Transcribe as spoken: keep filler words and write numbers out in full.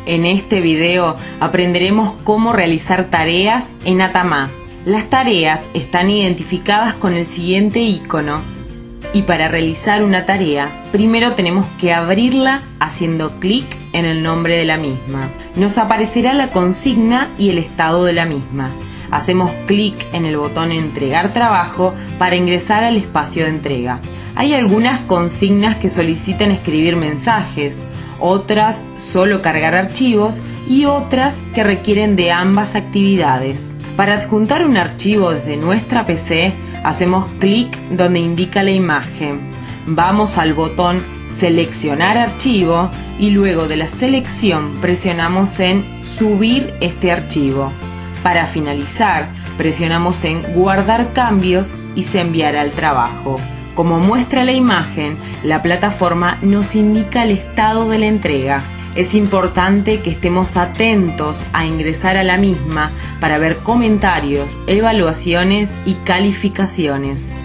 En este video aprenderemos cómo realizar tareas en Atama. Las tareas están identificadas con el siguiente icono. Y para realizar una tarea, primero tenemos que abrirla haciendo clic en el nombre de la misma. Nos aparecerá la consigna y el estado de la misma. Hacemos clic en el botón Entregar trabajo para ingresar al espacio de entrega. Hay algunas consignas que solicitan escribir mensajes, otras solo cargar archivos y otras que requieren de ambas actividades. Para adjuntar un archivo desde nuestra P C, hacemos clic donde indica la imagen. Vamos al botón Seleccionar archivo y luego de la selección presionamos en Subir este archivo. Para finalizar, presionamos en Guardar cambios y se enviará al trabajo. Como muestra la imagen, la plataforma nos indica el estado de la entrega. Es importante que estemos atentos a ingresar a la misma para ver comentarios, evaluaciones y calificaciones.